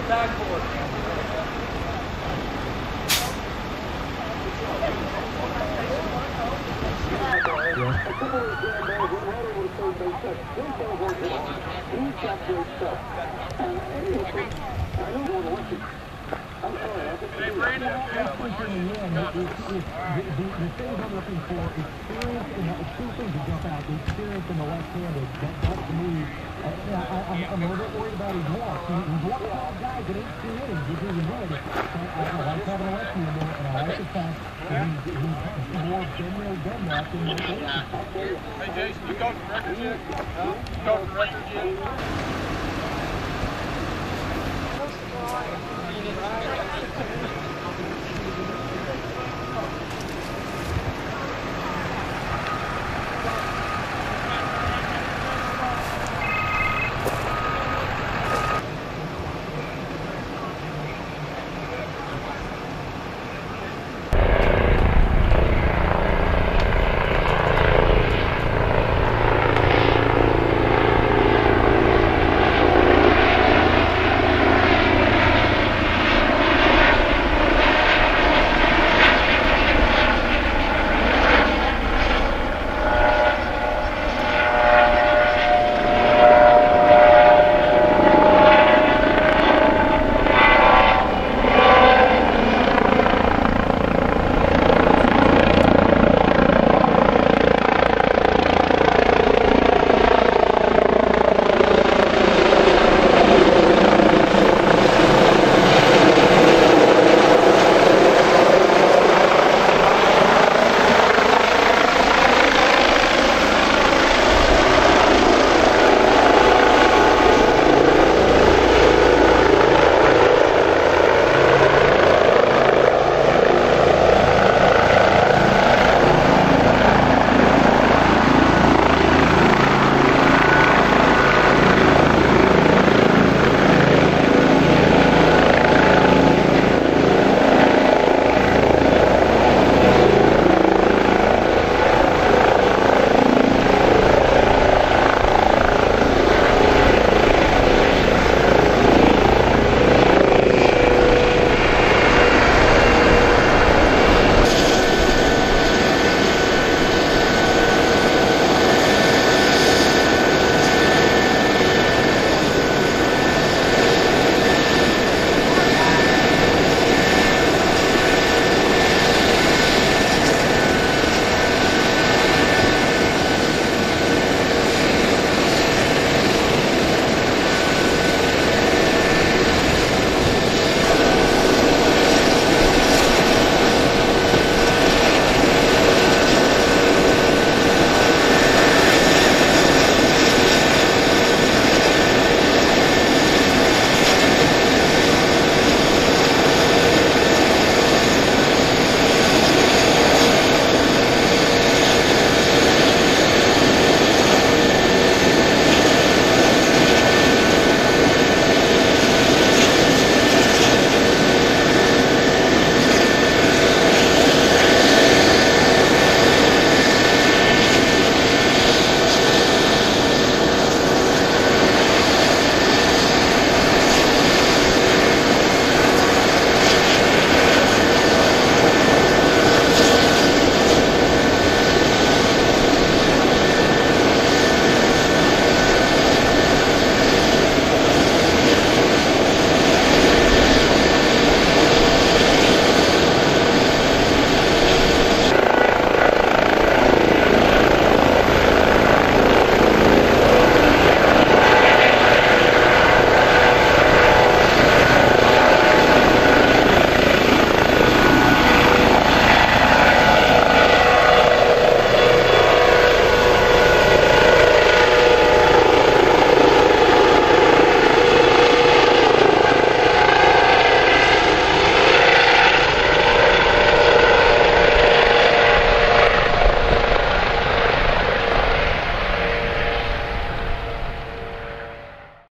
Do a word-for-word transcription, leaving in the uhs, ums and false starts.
backboard. Hey, Brandon. Yeah. The, the, the, the things I'm looking for, experience, and the two things that jump out, the experience and the left-handed, that, that's to me, uh, yeah, I, I'm, I'm a little bit worried about his walk. He, he's one of those guys that ain't two innings, he's really good. So I, I like having a lefty in there, and I like the fact that he's, he's more been there, done that than most. Hey, Jason, you go from records yet? Huh? You go from records yet?